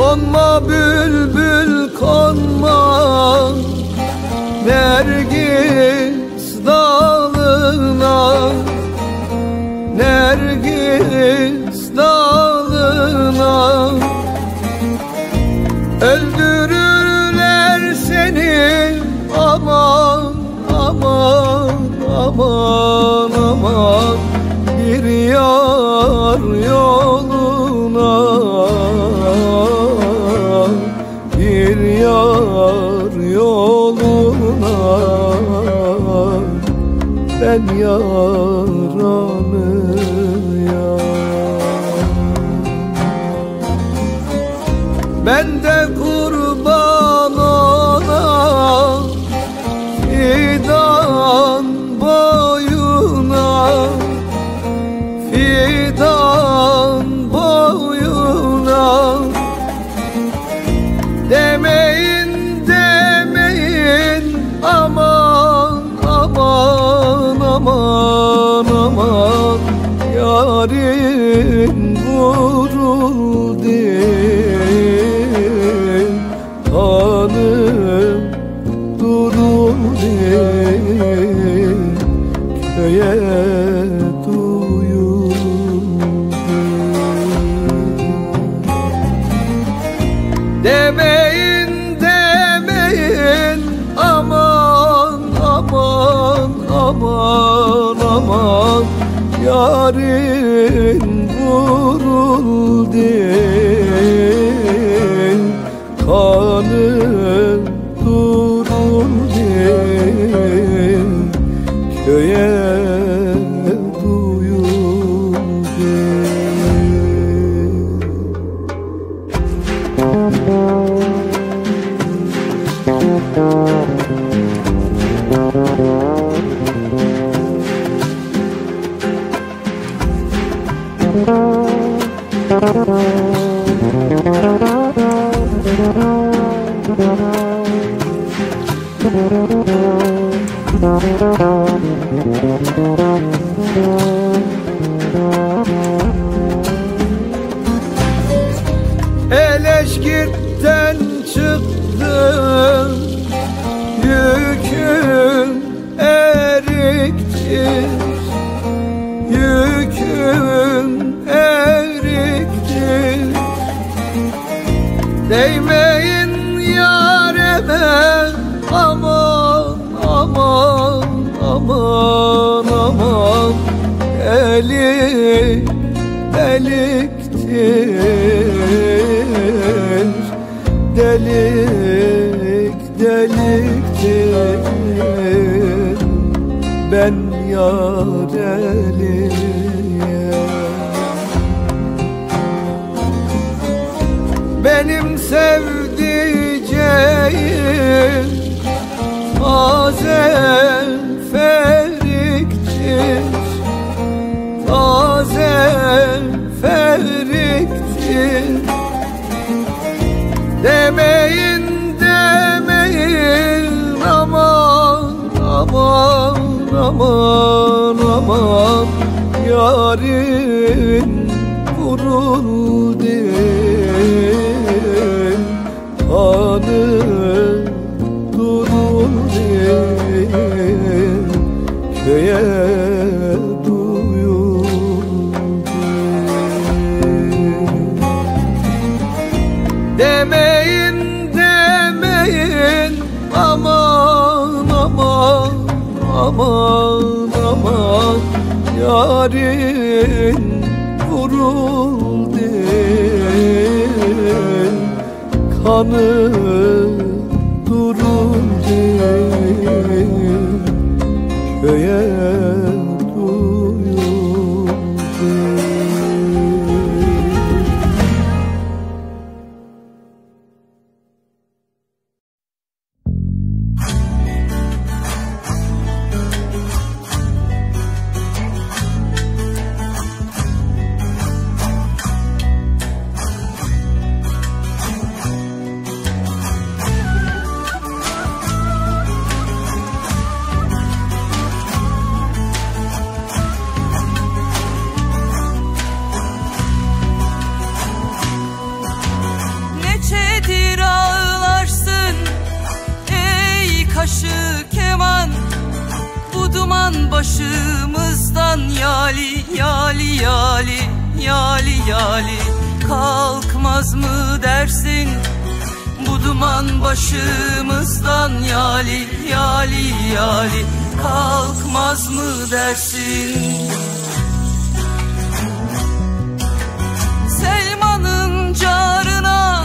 Konma bülbül konma Nergis dalına, Nergis dalına. Öldürürler seni aman aman aman aman bir yar yoluna, bir yar yoluna. Ben yaranıyam, ben de kurban ona fidan boyuna, fidan boyuna. Demeyin demeyin aman aman aman aman yarim vuruldu, hanım duruldu, köye duyuldu. Demeyin demeyin aman aman aman aman yarim vuruldu, kanım duruldu, köye duyuldu. Eleşkirt'ten çıktım, yüküm eriktir, yüküm eriktir. Değmeyin yareme aman aman aman aman, eli deliktir, delik deliktir. Ben yar eliyim, benim sevdiceğim taze feriktir, taze feriktir. Demeyin demeyin aman aman aman aman yarim vuruldu, kanım duruldu, köye duyuldu. Demeyin demeyin aman aman aman aman yarim vuruldu, kanım duruldu, köye duyuldu. başı keman, bu duman başımızdan yali yali yali yali yali. Kalkmaz mı dersin bu duman başımızdan yali yali yali. Kalkmaz mı dersin? Selman'ın carına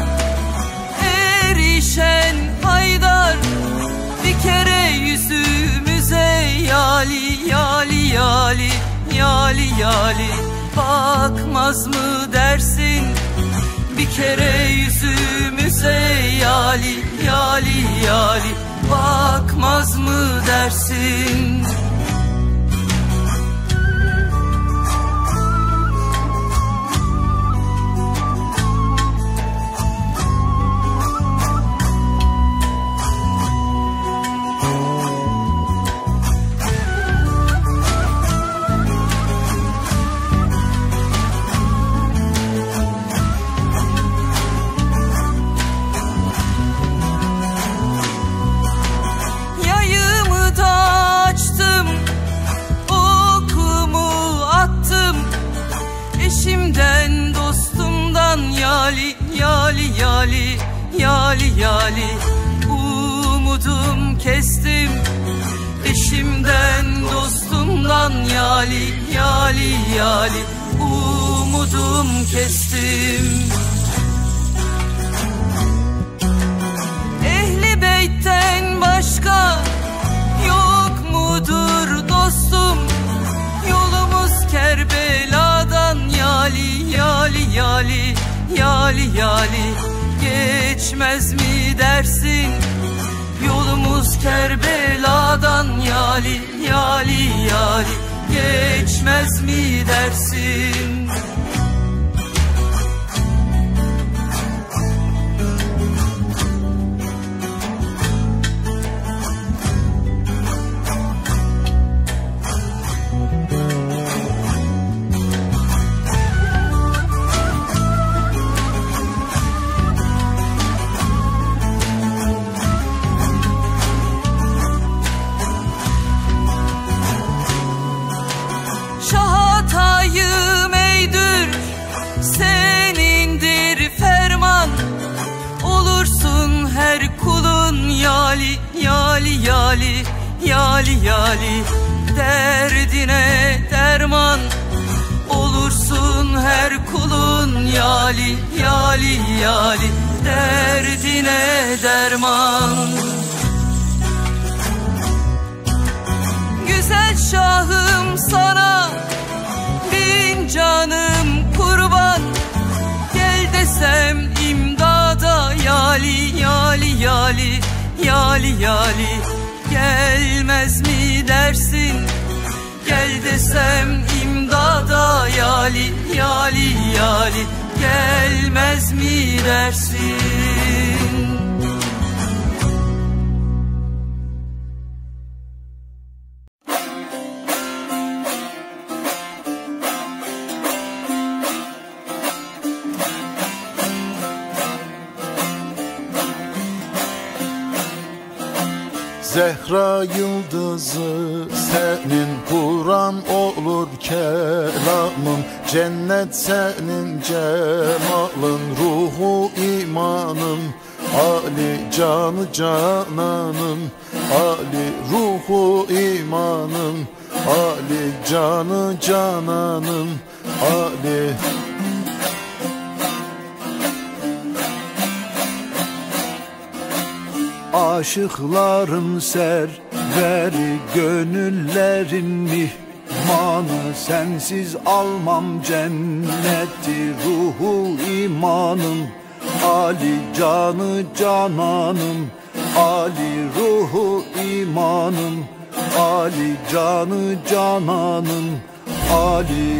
erişen Haydar, bir kere yüzümüze yali yali yali yali yali. Bakmaz mı dersin bir kere yüzümüze yali yali yali. Bakmaz mı dersin? Eşimden dostumdan yali yali yali yali yali. Umudum kestim eşimden dostumdan yali yali yali. Umudum kestim. Ehli beytten başka yok mudur dostum? Yolumuz Kerbela'dan yali yali yali yali yali. Geçmez mi dersin yolumuz Kerbela'dan yali yali yali. Geçmez mi dersin? Şahatayım eydür, senindir ferman. Olursun her kulun yali yali yali yali yali. Derdine derman olursun her kulun yali yali yali. Derdine derman. Güzel şahım sana bin canım kurban. Gel desem imdada yali yali yali yali yali. Gelmez mi dersin? Gel desem imdada yali yali yali. Gelmez mi dersin? Zehra yıldızı senin, Kur'an olur kelamın. Cennet senin cemalın, ruhu imanın. Ali canı cananın, Ali ruhu imanın. Ali canı cananın, Ali. Aşıkların serveri, gönüllerin mihmanı. Sensiz almam cenneti, ruhu imanım. Ali canı cananım, Ali ruhu imanım. Ali canı cananım, Ali.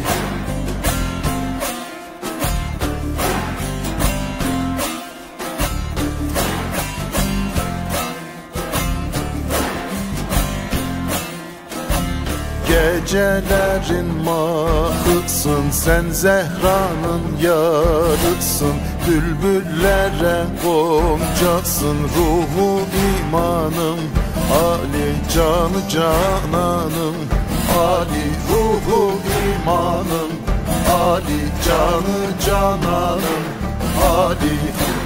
Gecelerin mahısın, sen Zehra'nın yarısın. Bülbüllere goncasın, ruhu imanım. Ali canı cananım, Ali ruhu imanım, Ali canı cananım, Ali.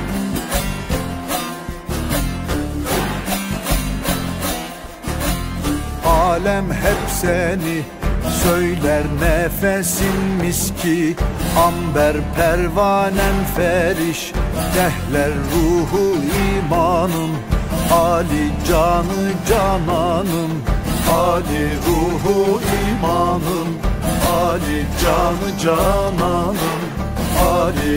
Alem hep seni söyler, nefesin miski, amber pervanem feriş, dehler ruhu imanım, Ali canı cananım, Ali ruhu imanım, Ali canı cananım, Ali.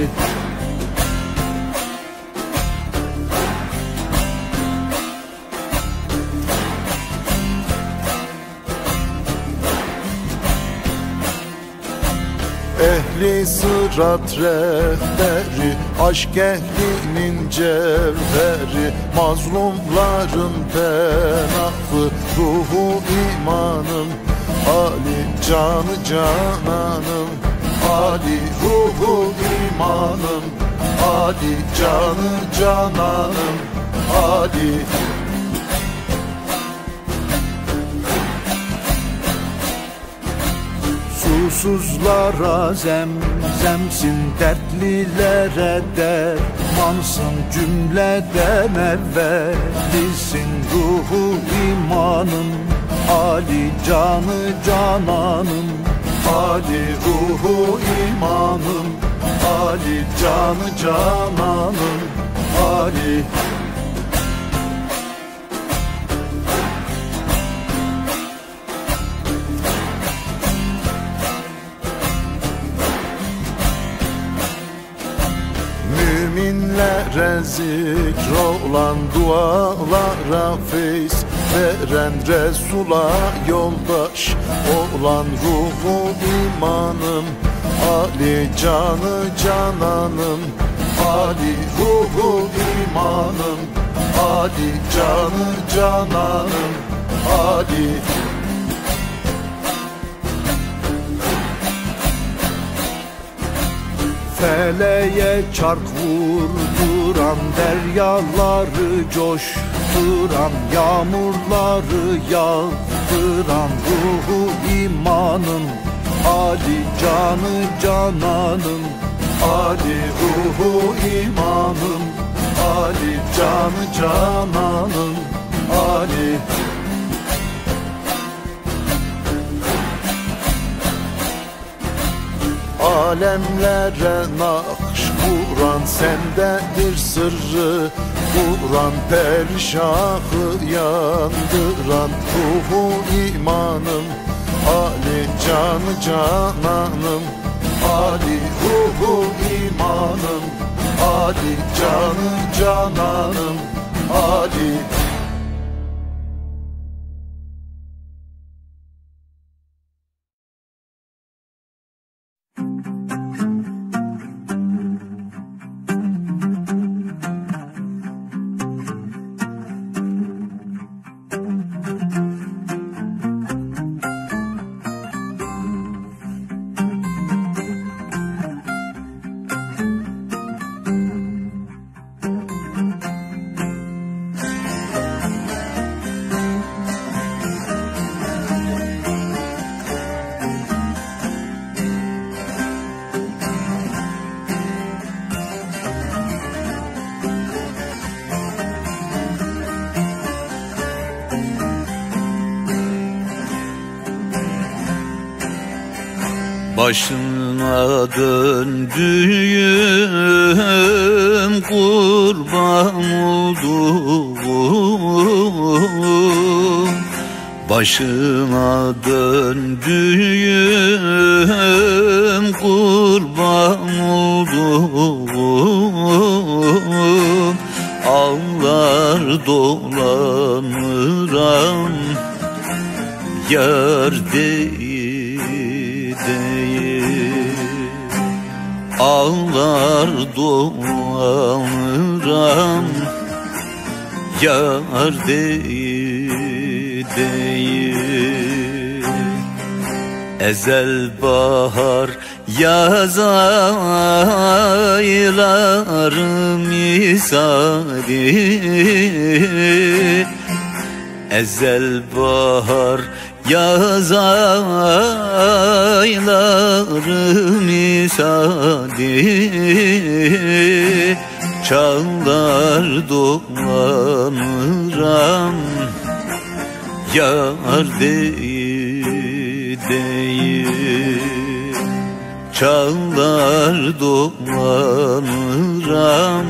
Ehli sırat rehberi, aşk ehlinin cevheri, mazlumların penahı, ruhu imanım, Ali canı cananım, Ali ruhu imanım, Ali canı cananım, Ali. Susuzlara zemzemsin, dertlilere dermansın, cümleden evvelisin, ruhu imanım, Ali canı cananım, Ali ruhu imanım, Ali canı cananım, Ali. Müminlere zikrolan, dualara feyiz veren, Resul'a yoldaş olan ruhu imanım, Ali canı cananım, Ali ruhu imanım, Ali canı cananım, Ali. Feleğe çark vurduran, deryaları coşturan, yağmurları yağdıran, ruhu imanım, Ali canı cananım, Ali ruhu imanım, Ali canı cananım, Ali. Alemlere nakş kuran, sendedir sırrı Kur'an, perişahı yandıran, ruhu imanım, Ali canı cananım, Ali ruhu imanım, Ali canı cananım, Ali. Başına döndüğüm kurban oldum, başına döndüğüm kurban oldum, ağlar dolanıram yar değil. Ağlar dolanıram yar değil. Ezel bahar yaz ayları misali, Ezel bahar yaz ayları misali çağlar dolanıram yar değil çağlar dolanıram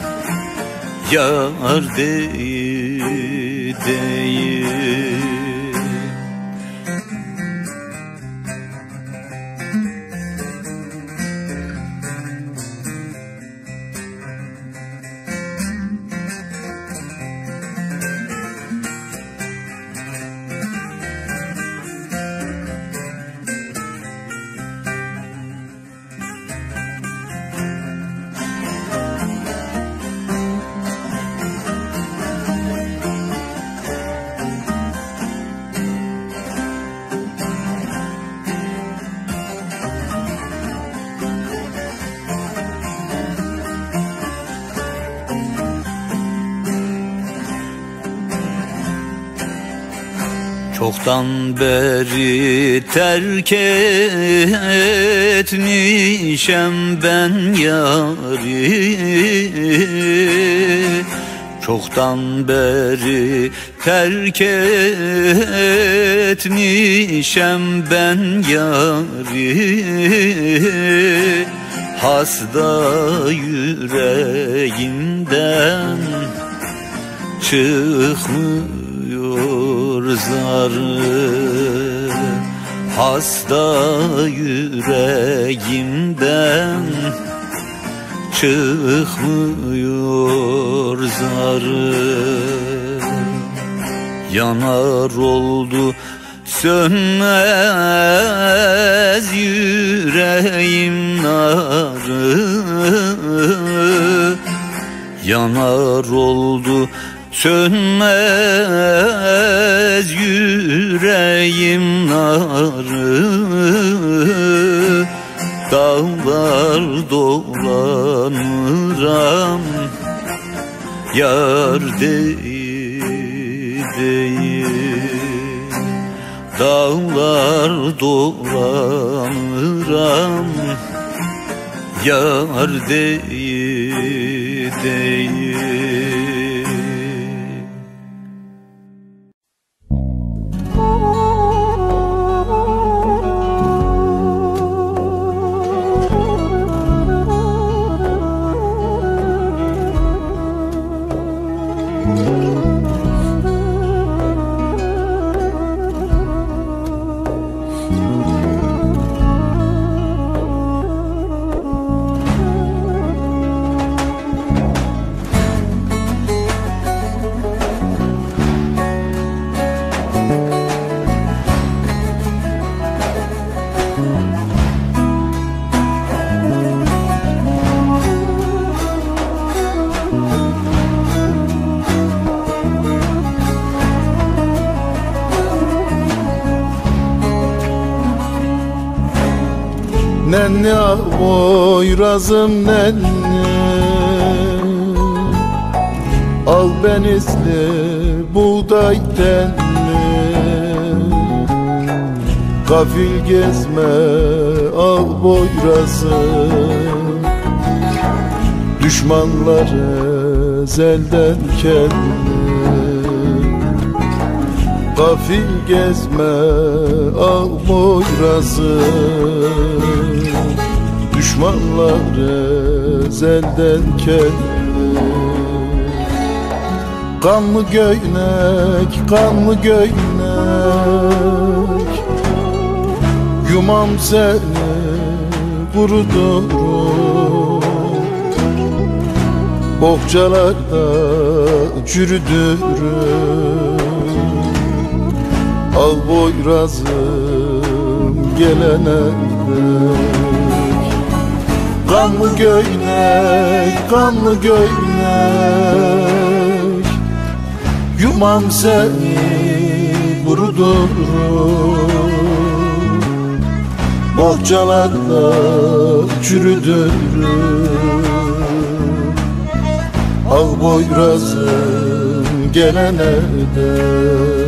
yar değil Çoktan beri terk etmişem ben yâri. Çoktan beri terk etmişem ben yâri. Hasta yüreğimden çıkmıyor zarı, hasta yüreğimden çıkmıyor zarı. Yanar oldu sönmez yüreğim narı, yanar oldu sönmez yüreğim narı. Dağlar dolanıram yar değil. Dağlar dolanıram yar değil. Nenni oyrazım nenni, al benizli buğday tenni. Gafil gezme al boyrazım, düşmanlar ezelden kendini. Gafil gezme al boyrazım, düşmanlar ezelden kendini. Kanlı göynek, kanlı göynek, yumam seni kurudurum. Bohçalarda çürüdürüm, al boyrazım gelene dek. Kanlı göynek, kanlı göynek, yumam seni kurudurum. Bohçalarda çürüdürüm, al boyrazım gelene dek.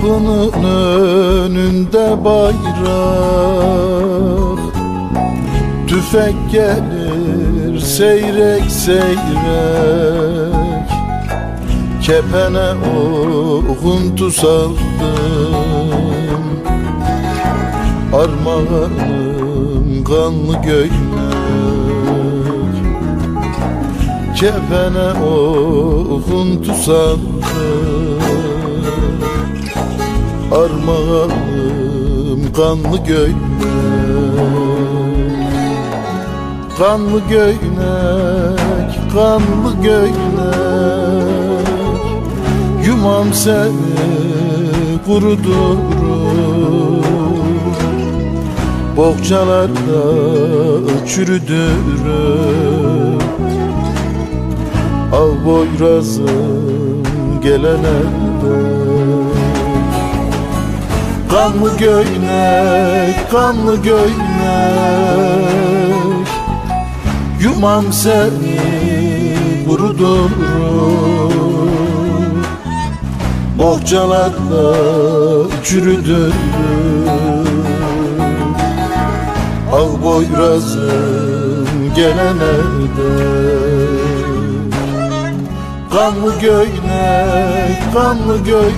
Kapının önünde bayrak, tüfek gelir seyrek seyrek, kepene oğuntu saldım, armağanım kanlı göğnek, kepene oğuntu saldım, armağanım kanlı göğnek. Kanlı göğnek, kanlı göğnek, yumam seni kurudurum, bohçalarda çürüdürüm. Al boyrazım gelene dek. Kanlı göğnek, kanlı göğnek, yumam seni kurudurum, bohçalarda çürüdürüm. Al boyrazım gelene dek. Kanlı göğnek, kanlı göğnek,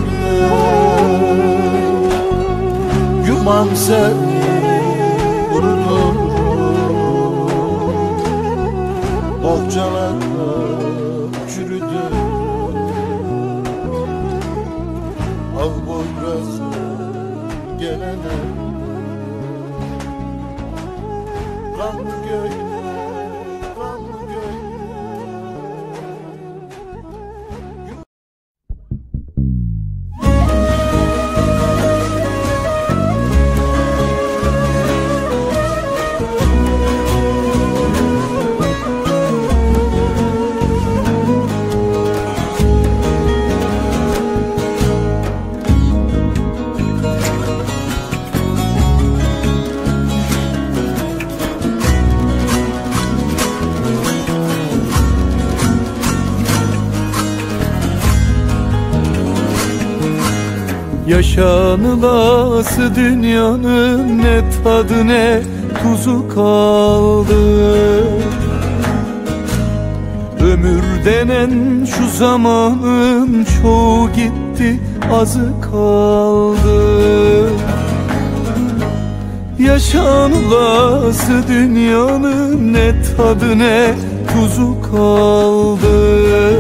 yumam seni kurudurum, bohçalarda çürüdüm. Al boyrazım gelene. Kanlı göğnek, kanlı göğnek. Yaşanılası dünyanın ne tadı ne tuzu kaldı. Ömür denen şu zamanın çoğu gitti, azı kaldı. Yaşanılası dünyanın ne tadı ne tuzu kaldı.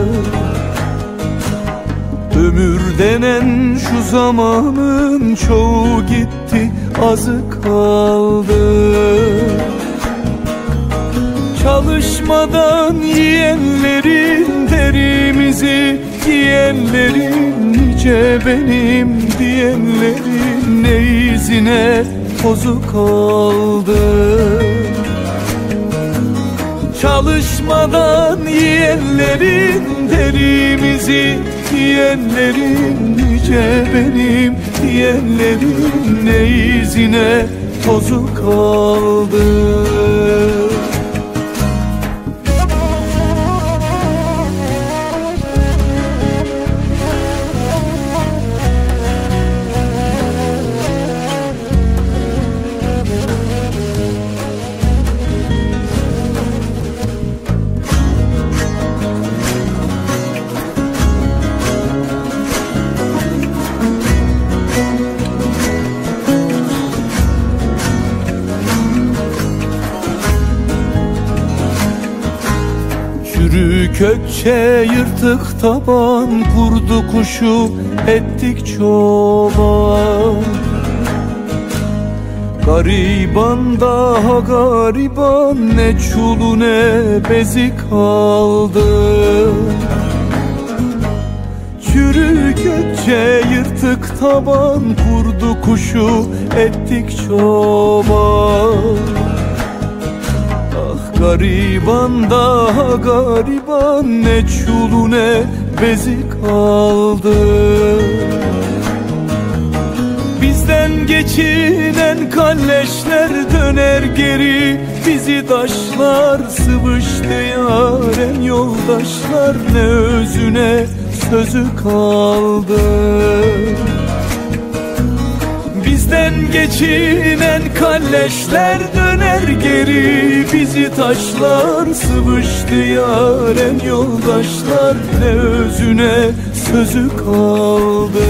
Ömür denen şu zamanın çoğu gitti, azı kaldı. Çalışmadan yiyenlerin, derimizi yiyenlerin, nice benim diyenlerin ne izine tozu kaldı. Çalışmadan yiyenlerin, derimizi yiyenlerin, nice benim diyenlerin ne izine tozu kaldı. Kökçe yırtık taban, kurdu kuşu ettik çoban. Gariban daha gariban, ne çulu ne bezi kaldı. Çürü kökçe yırtık taban, kurdu kuşu ettik çoban. Gariban daha gariban, ne çulu ne bezi kaldı. Bizden geçinen kalleşler döner geri, bizi taşlar sıvıştı yaren yoldaşlar, ne özüne sözü kaldı. Bizden geçinen kalleşler döner geri, bizi taşlar sıvıştı yaren yoldaşlar, ne özüne sözü kaldı.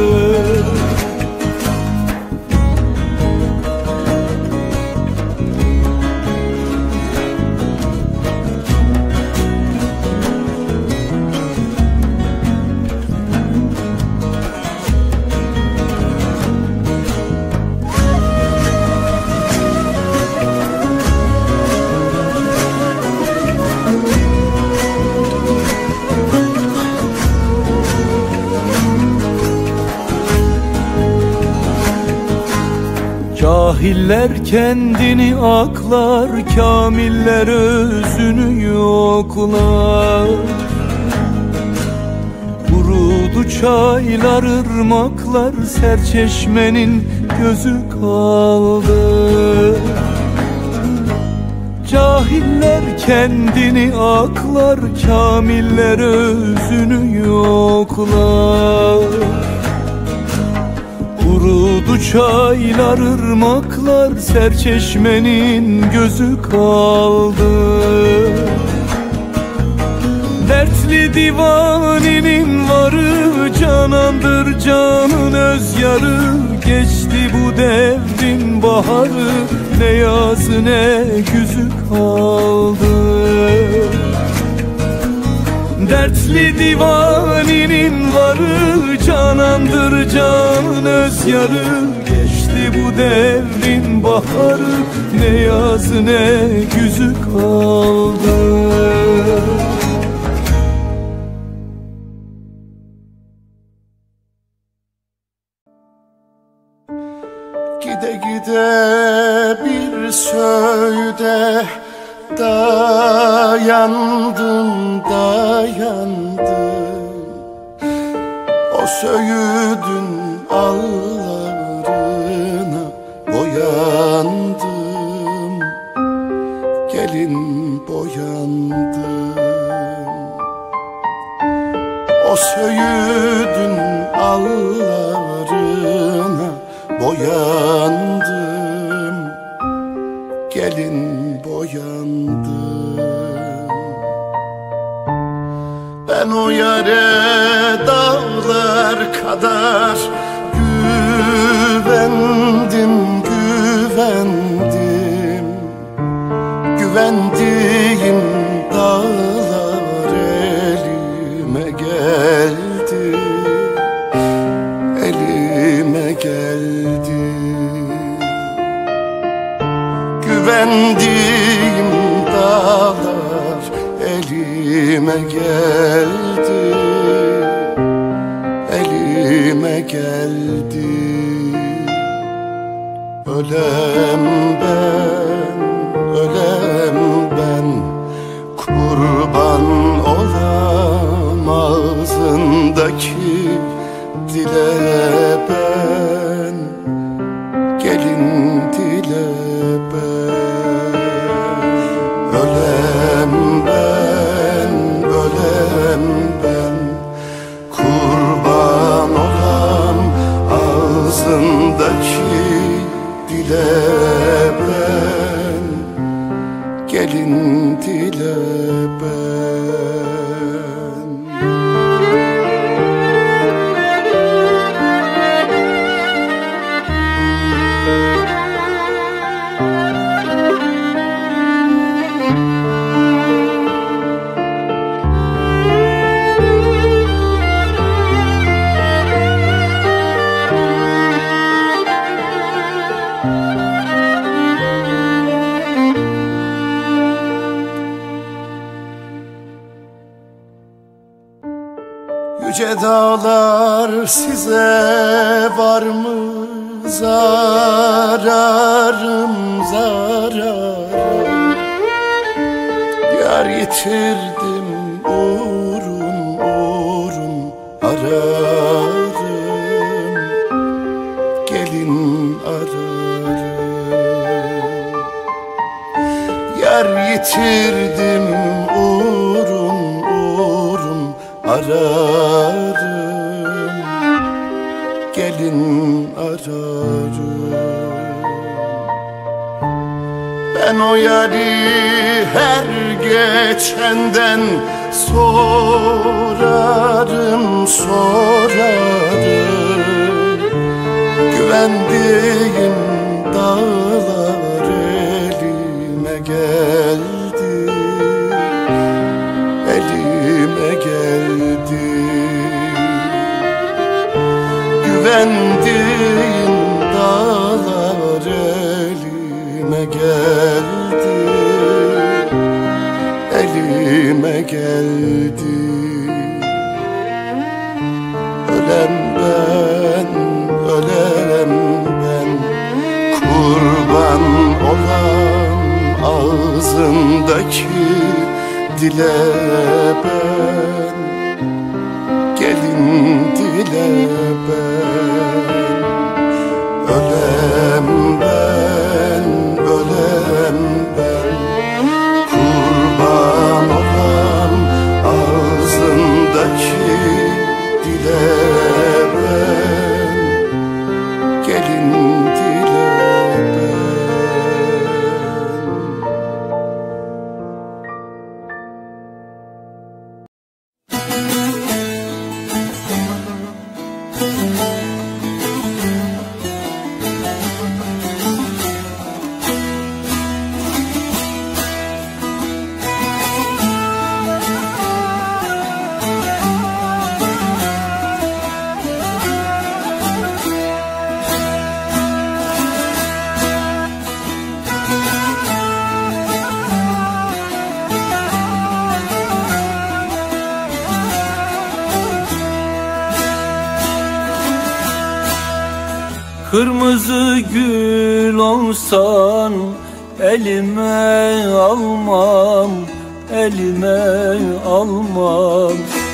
Cahiller kendini aklar, kamiller özünü yoklar. Kurudu çaylar, ırmaklar, serçeşmenin gözü kaldı. Cahiller kendini aklar, kamiller özünü yoklar. Kurudu çaylar, ırmaklar, serçeşmenin gözü kaldı. Dertli divaninin varı, canandır canın öz yarı. Geçti bu devrin baharı, ne yazı ne güzü kaldı. Dertli divaninin varı, canandır canın öz yarı. Geçti bu devrin baharı, ne yazı ne güzü kaldı. Gide gide bir söğüde dayandım, dayandım. O söğüdün allarına boyandım, gelin boyandım. O söğüdün allarına boyandım, gelin boyandım. Ben o yare dağlar kadar güvendim, güvendim. Güvendiğim dağlar elime geldi, elime geldi. Güvendiğim dağlar elime geldi, elime geldi. Ölem ben, ölem ben, kurban olam ağzındaki dile ben, gelin dile ben. Ölem ben, ölem ben, kurban olam ağzındaki dile ben, gelin dile ben. Yüce dağlar size var mı zararım, zararım? Yar yitirdim uğrun, uğrun ararım, gelin ararım. Yar yitirdim uğrun, uğrun ararım, gelin ararım. Ben o yari her geçenden sorarım, sorarım. Güvendiğim dağlar elime geldi, elime geldi. Güvendiğim dağlar elime geldi, elime geldi. Ölen ben, ölen ben, kurban olan ağzındaki dile ben, gelin dile ben. Ölen ben, ölen ben, kurban olan ağzındaki dile ben, gelin dile ben. Kırmızı gül olsan elime almam, elime almam.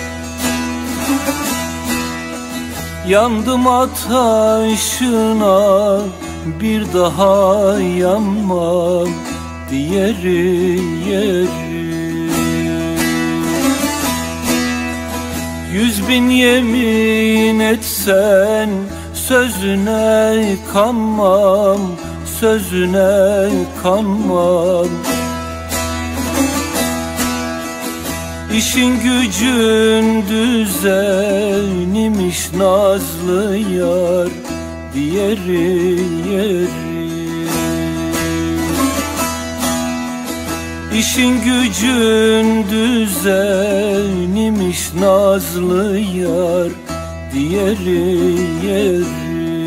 Yandım ateşine bir daha yanmam, diğeri yeri. 100.000 yemin etsen sözüne kanmam, sözüne kanmam. İşin gücün düzenimiş nazlı yar, diğeri yeri. İşin gücün düzenimiş nazlı yar, diğeri yeri.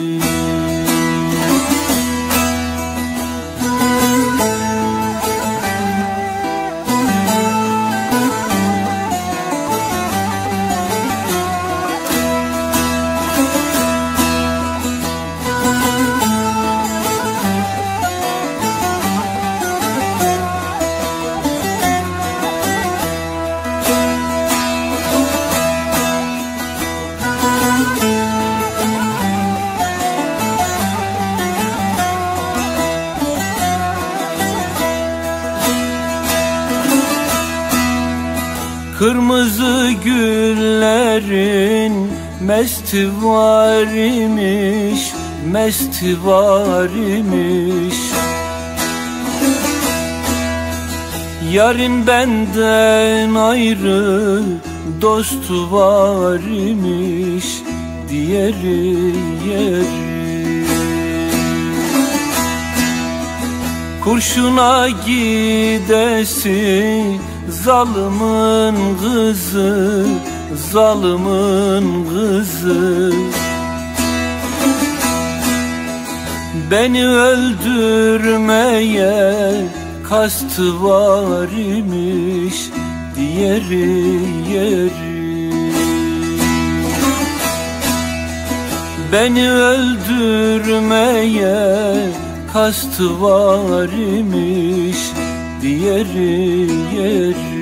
Kırmızı güllerin mesti var imiş, mesti var imiş. Yarın benden ayrı dostu var imiş, diğeri yeri. Kurşuna gidesi zalımın kızı, zalımın kızı. Beni öldürmeye kastı var imiş, diğeri yeri. Beni öldürmeye kastı var imiş, diğeri yeri.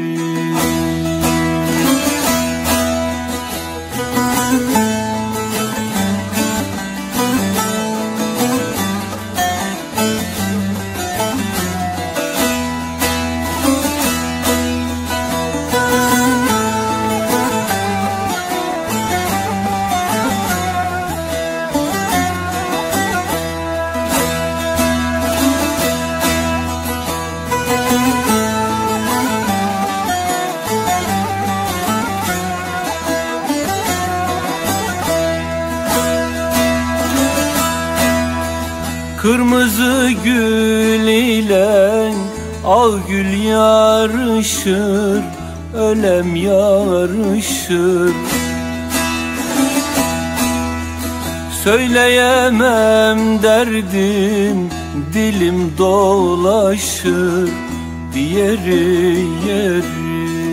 Kırmızı gül ile al gül yarışır, ölem yarışır. Söyleyemem derdim, dilim dolaşır diğeri yeri.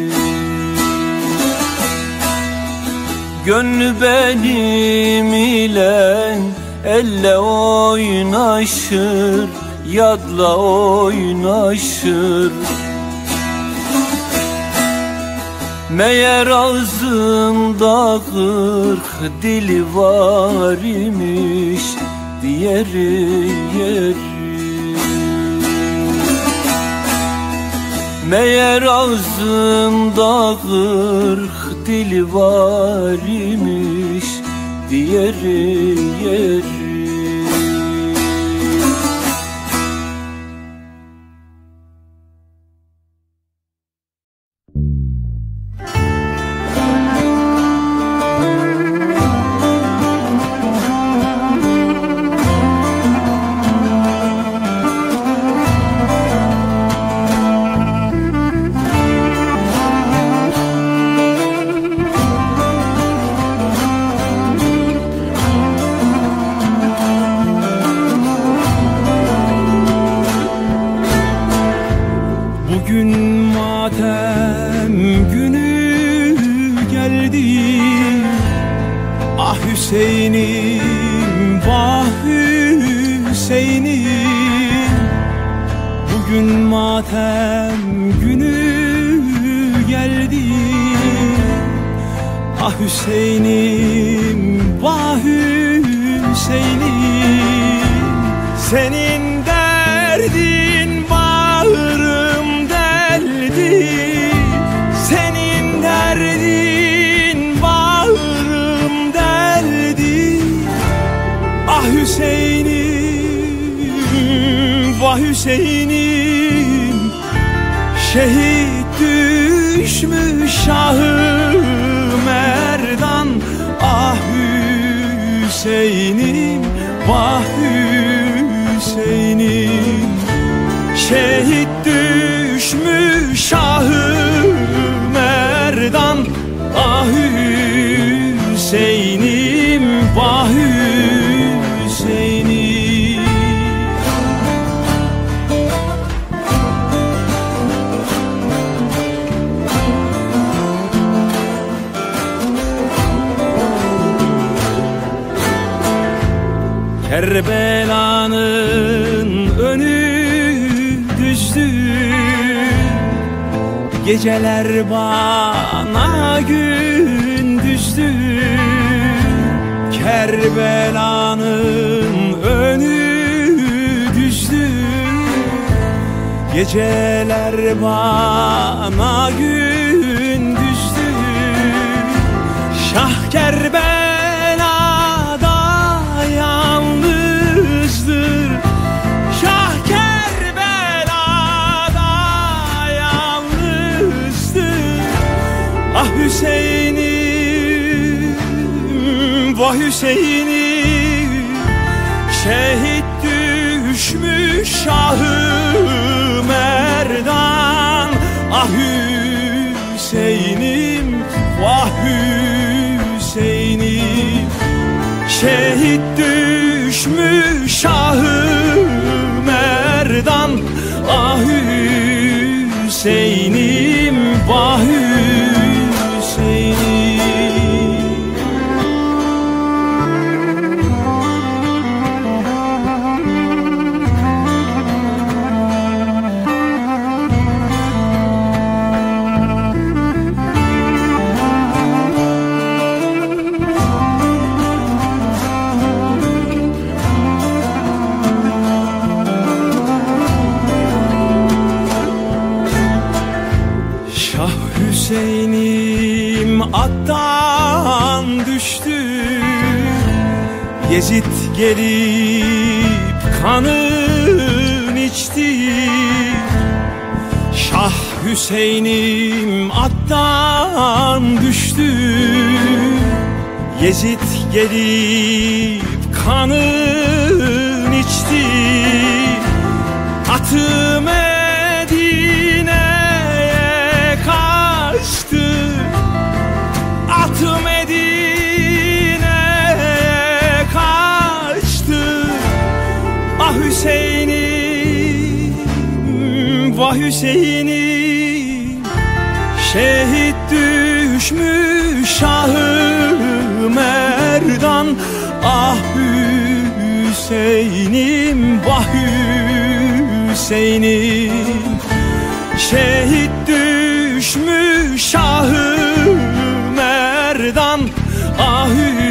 Gönlü benim ile elle oynaşır, yadla oynaşır. Meğer ağzında 40 dili var imiş diğeri yeri. Meğer ağzında 40 dili var imiş diğeri yeri. Hüseyin'im, vah Hüseyin'im. Bugün matem günü geldi. Ah Hüseyin'im, vah Hüseyin'im. Senin derdin bağrım deldi. Senin derdin bağrım deldi. Ah Hüseyin'im, vah Hüseyin'im. Şehit düşmüş Şah-ı Merdan. Ah Hüseyin'im, vah Hüseyin'im. Şehit düşmüş Şah-ı Merdan. Ah Hüseyin'im, vah Hüseyin'im. Kerbela'nın önü düzdü. Geceler bana gündüzdü. Kerbela'nın önü düzdü. Geceler bana gündüzdü. Şah Kerbela'da yalnızdır. Şah Kerbela'da yalnızdır. Ah Hüseyin'im, vah Hüseyin'im. Şehit düşmüş Şah-ı Merdan. Ah Hüseyin'im, vah Hüseyin'im. Şehit düşmüş Şah-ı Merdan. Ah Hüseyin'im, vah Hüseyin'im. Hüseyin'im attan düştü. Yezid gelip kanın içti. Şah Hüseyin'im attan düştü. Yezid gelip kanın içti. Hüseyin'im, vah Hüseyin'im, şehit düşmüş Şah-ı Merdan. Ah Hüseyin'im, vah Hüseyin'im, şehit düşmüş Şah-ı Merdan. Ah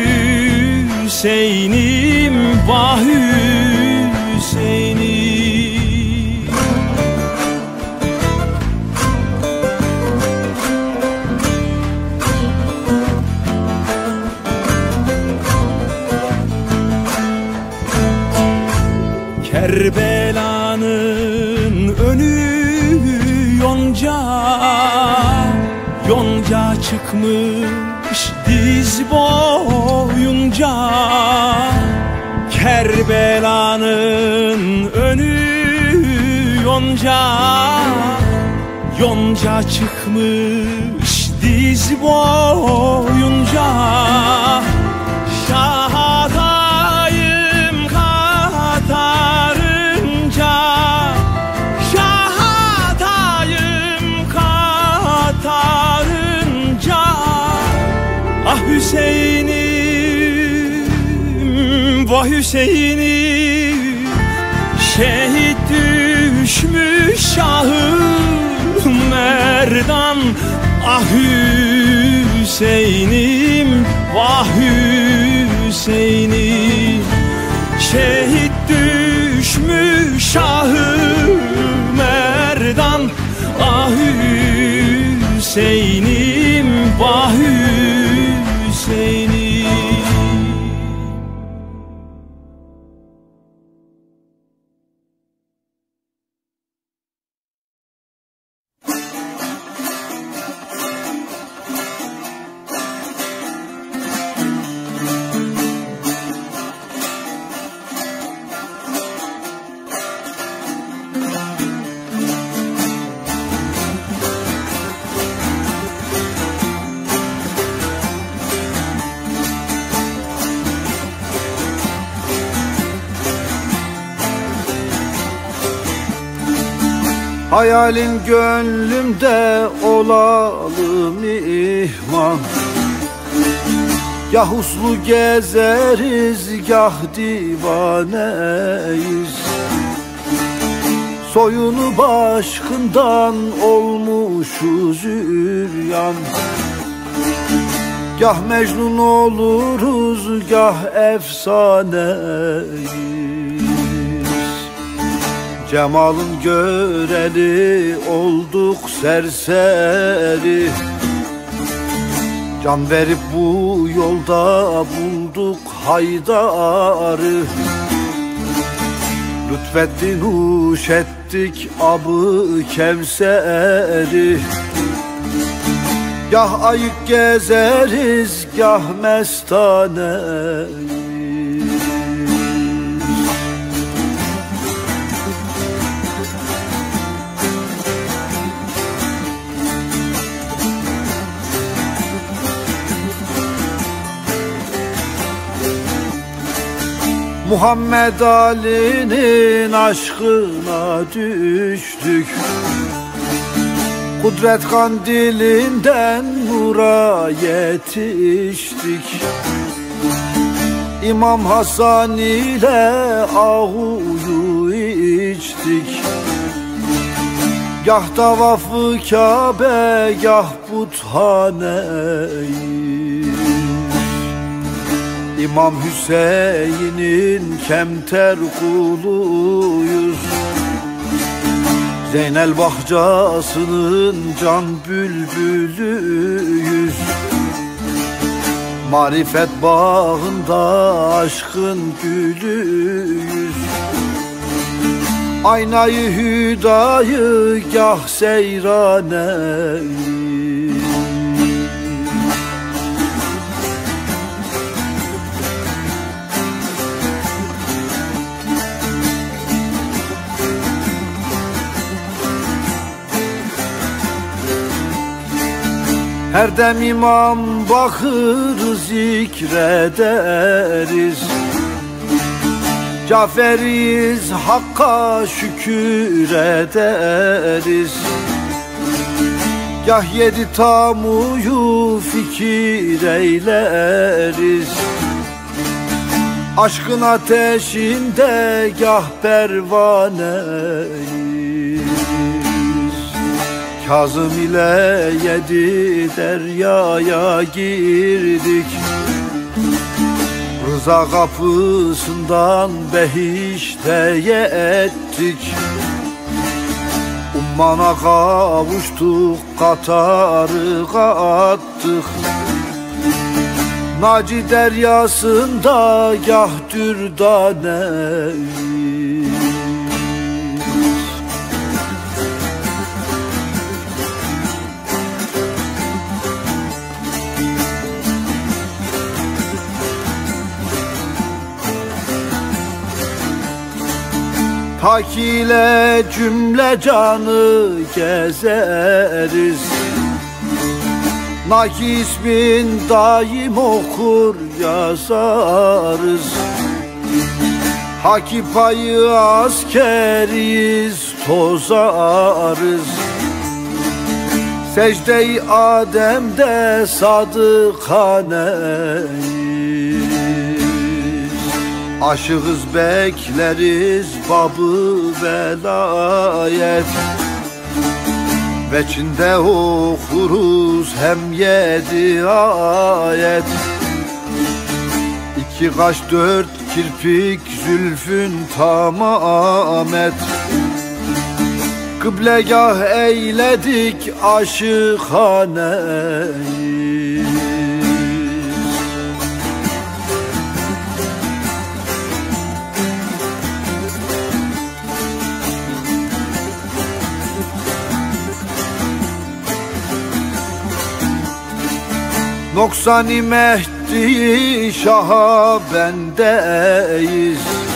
Hüseyin'im, vah Hüseyin'im. Kerbela'nın önü yonca, yonca çıkmış diz boyunca. Kerbela'nın önü yonca, yonca çıkmış diz boyunca. Şahatayım katarınca, şahatayım katarınca. Ah Hüseyin'im, vah Hüseyin'im, şehit düşmüş Şah-ı Merdan. Ah Hüseyin'im, vah Hüseyin'im, şehit düşmüş Şah-ı Merdan. Ah Hüseyin'im, vah Hüseyin'im. Hayalin gönlümde olalım ihvan. Gah uslu gezeriz, gah divaneyiz. Soyunu başkından olmuşuz üryan. Gah Mecnun oluruz, gah efsaneyiz. Cemalın göreli olduk serseri. Can verip bu yolda bulduk haydarı. Lütfettin huş ettik abı Kevser'i. Gah ayık gezeriz, gah mestaneyiz. Muhammed Ali'nin aşkına düştük. Kudret kandilinden nura yetiştik. İmam Hasan ile ahuyu içtik. Gah tavafı Kabe, gah puthaneyi. İmam Hüseyin'in kemter kuluyuz. Zeynel bahçasının can bülbülüyüz. Marifet bağında aşkın gülüyüz. Aynayı hüdayı gah seyraneyiz. Her dem imam bakır zikrederiz. Caferiz, Hakk'a şükür ederiz. Gah yedi tamuyu fikir eyleriz. Aşkın ateşinde gah pervaneyiz. Kazım ile yedi deryaya girdik. Rıza kapısından behişteye ettik. Ummana kavuştuk, Katar'ı kattık. Naci deryasında gah dürdaneyiz. Hak ile cümle canı gezeriz. Naki ismin daim okur yazarız. Haki payı askeriyiz, tozarız. Secde-i Adem'de sadıkhaneyiz. Aşığız bekleriz babı velayet. Veçinde okuruz hem yedi ayet. İki kaş dört kirpik zülfün tamamet. Kıblegah eyledik aşıkhaneyiz. 90'ı Mehdi Şah'a bendeyiz.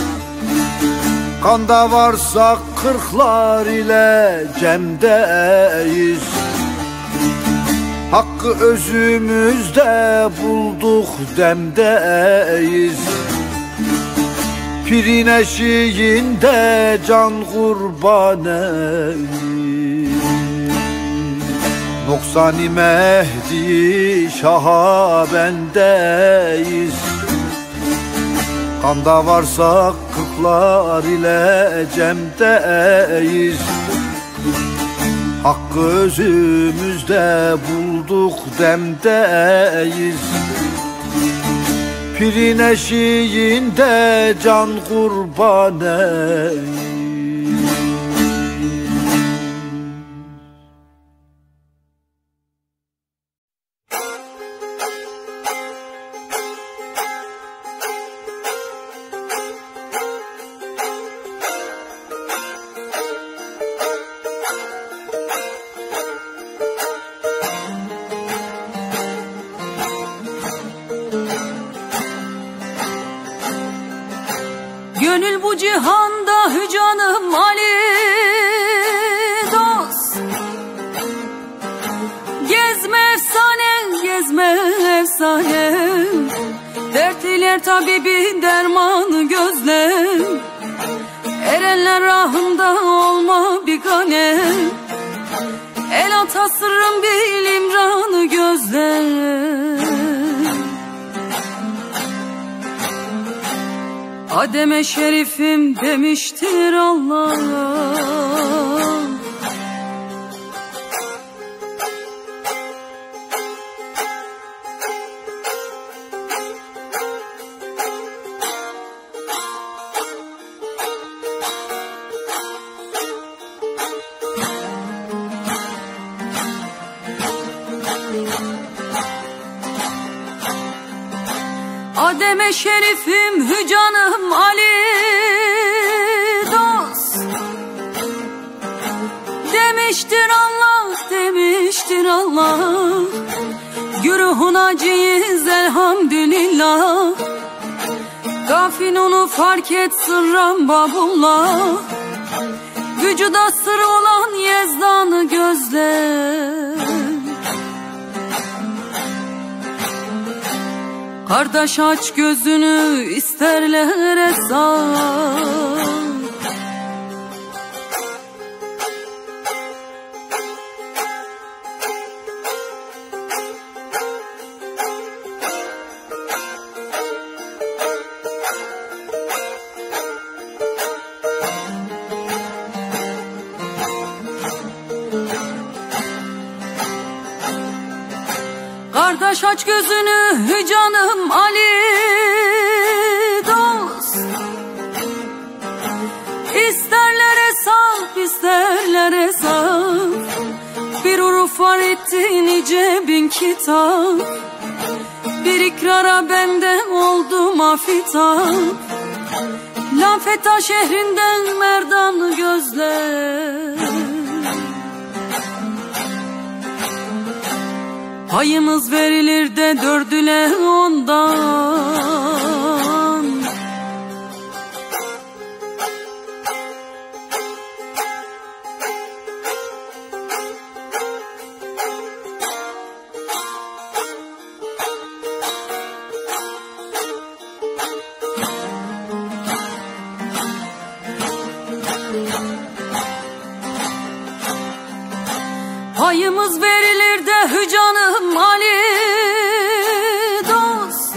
Kanda varsak kırklar ile cemdeyiz. Hakkı özümüzde bulduk demdeyiz. Pirin eşiğinde can kurbaneyiz. 90'ı Mehdi Şah'a bendeyiz. Kanda varsak kırklar ile cemdeyiz. Hakkı özümüzde bulduk demdeyiz. Pirin eşiğinde can kurbaneyiz. Gönül bu cihanda hücanım Ali dost. Gezme efsane, gezme efsane. Dertliler tabibi dermanı gözle. Erenler rahında olma bigane. El ata sırrım bil imranı gözle. Adem'e şerifim demiştir Allah. Adem'e şerifim hücanım Ali dost. Demiştir Allah, demiştir Allah. Güruhun acıyız elhamdülillah. Gafin onu fark et sırran babullah. Vücuda sır olan Yezdan'ı gözle. Kardeş aç gözünü, isterler hesap. Kardeş aç gözünü canım Ali dost. İsterler hesap, isterler hesap. Bir uruf var etti nice bin kitap. Bir ikrara bende oldu mafitap. Lanfeta şehrinden merdan gözler. Payımız verilir de dördüle ondan. Payımız verilir de hücanım Ali dost.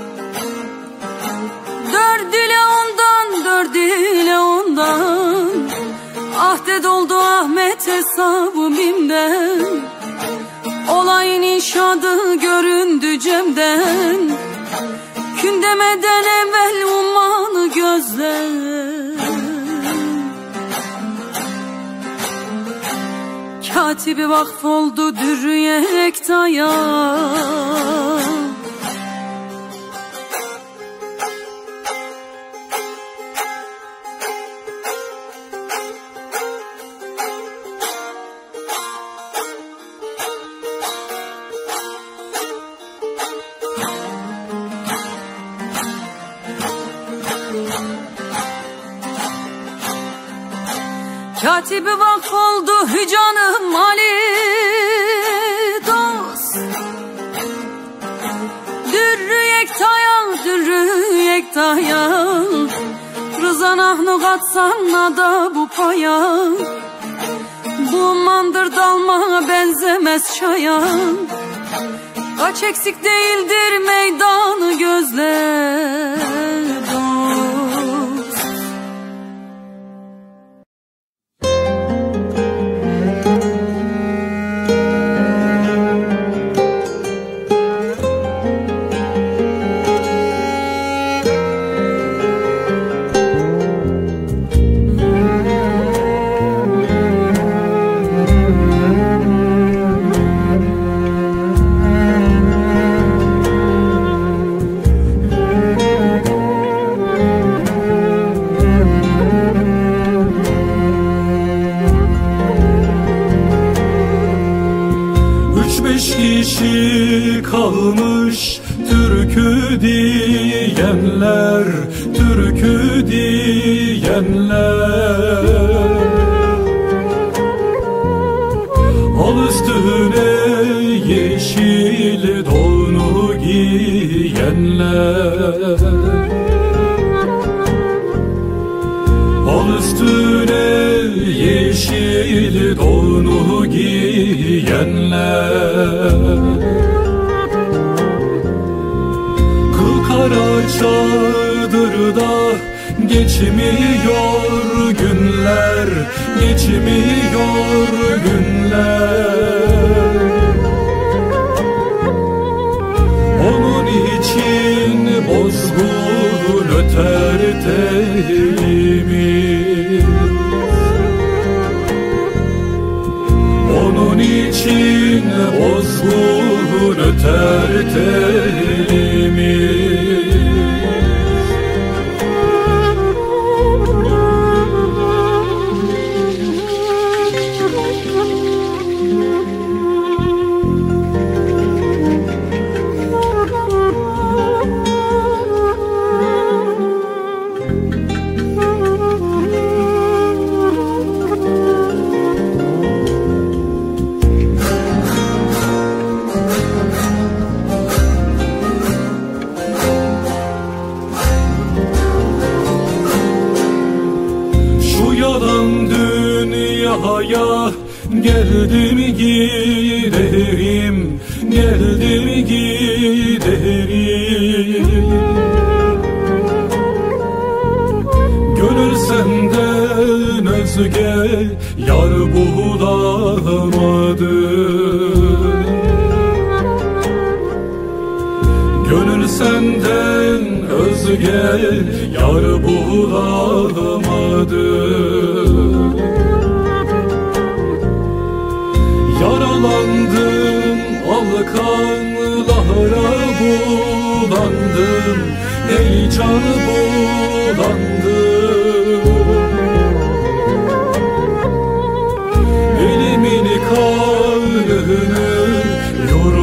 Dördüle ondan, dördüle ondan. Ahdet oldu Ahmet hesabı bimden. Olayın inşadı göründü Cem'den. Gün demeden evvel ummanı gözler. Katibi vakf oldu Dürrüye Ekta'ya. Katibi vakf oldu hücanım Ali dost. Dürrü yektaya, dürrü yektaya. Rıza nahnu katsan nada bu paya. Bu mandır dalma benzemez çaya. Kaç eksik değildir meydanı gözler dost. Kişi kalmış türkü diyenler, türkü diyenler. Al üstüne yeşil donu giyenler. Al üstüne yeşil donu giyenler. Kara çadırda geçmiyor günler, geçmiyor günler. Onun için bozgun öter telimiz. Onun için bozgun öter telimiz. sevdaya geldim giderim, geldim giderim. Gönül senden özge yar bulamadı. Gönül senden özge yar bulamadı. Yaralandım, alkanlara bulandım, ey can bulandım. Elimin karnını yor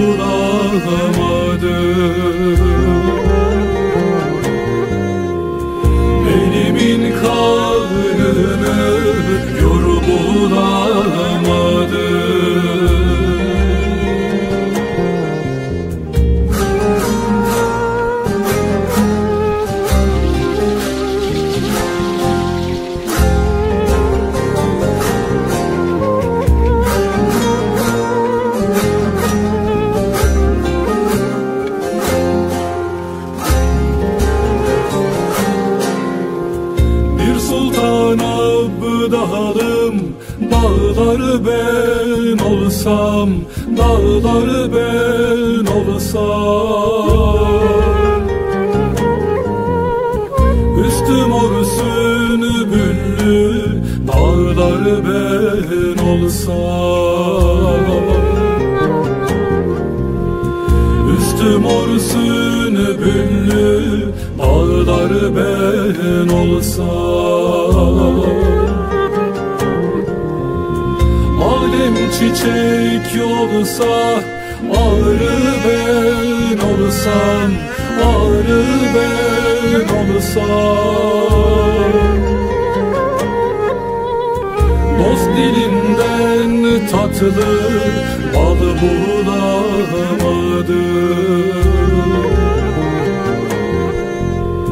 bulamadım. Elimin karnını yor bulamadım. Sultan Abdalım, dağları ben olsam, dağları ben olsam. Üstüm orsün büllü, dağları ben olsam. Üstüm orsün büllü, dağları ben olsam. Alem çiçek olsa, arı ben olsam, arı ben olsam. Dost dilinden tatlı bal bulamadım.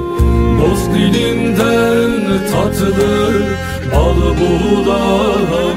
Dost dilinden tatlı bal bulamadım.